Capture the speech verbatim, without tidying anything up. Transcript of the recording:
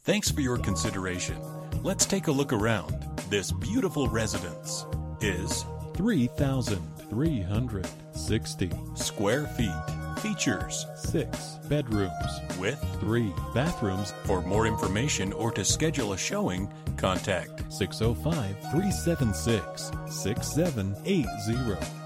Thanks for your consideration. Let's take a look around. This beautiful residence is three thousand three hundred sixty square feet. Features six bedrooms with three bathrooms. For more information or to schedule a showing, contact six oh five, three seven six, six seven eight zero.